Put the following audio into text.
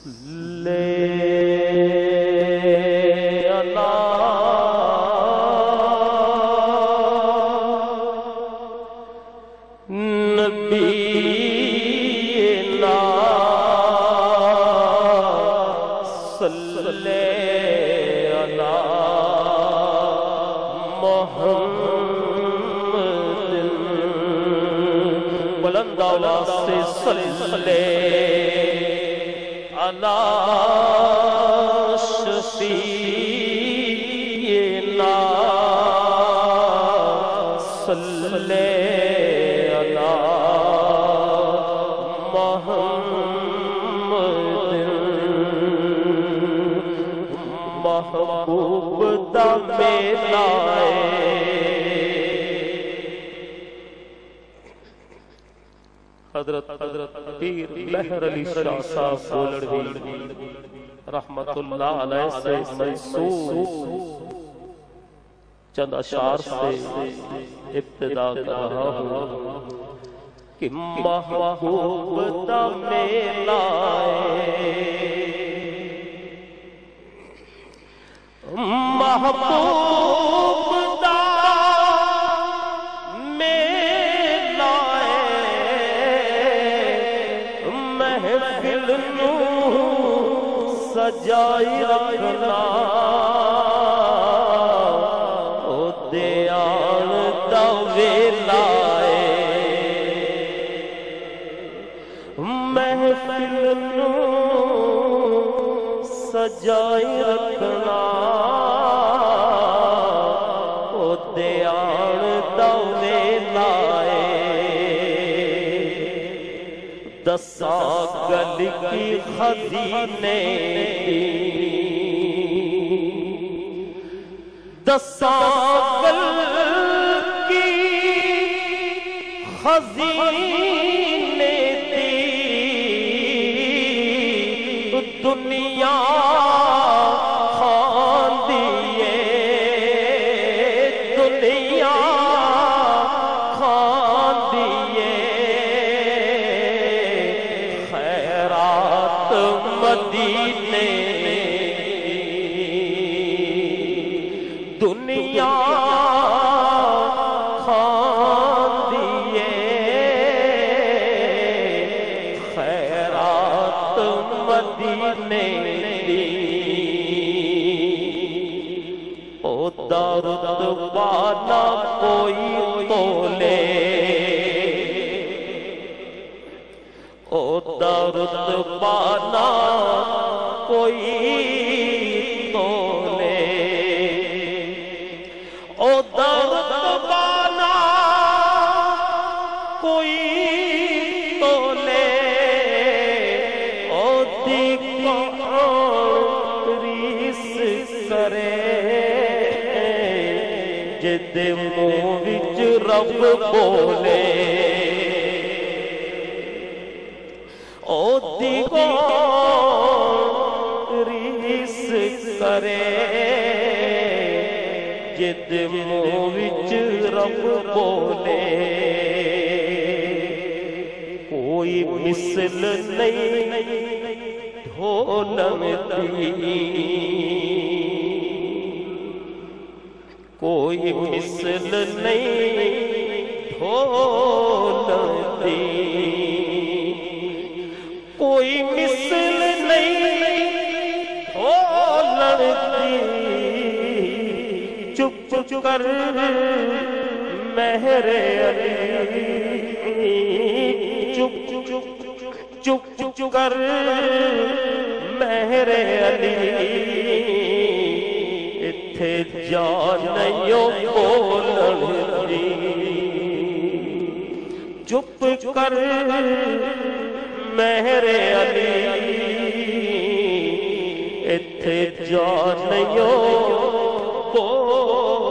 حضرت پیر مہر علی شاہ صاحب بولڑوی رحمت اللہ علیہ سے منسوب چند اشعار سے ابتدا کر رہا ہوں کہ محبوب دا میلہ محبوب دا میلہ محفل نو سجائی رکھنا او دیان دا ویلا محفل نو سجائی رکھنا او دیان دا ویلا دساں گل کی خزینے دساں گل کی خزینے دی دنیا خاندیے دنیا خاندیے خیرات مدینے دنیا خاندیے خیرات مدینے او رتبہ نہ کوئی تولے او رتبہ نہ کوئی تولے او رتبہ نہ کوئی تولے او دی ریس کرے جد منہ وچ رب بولے او دی ریس کرے جد منہ وچ رب بولے کوئی مثل نہیں ڈھولن دی کوئی مثل نہیں ڈھولن دی کوئی مثل نہیں ڈھولن دی چپ کر مہر علی چپ کر مہر علی اتھے جانیوں بولن دی چپ کر مہر علی اتھے جانیوں بولن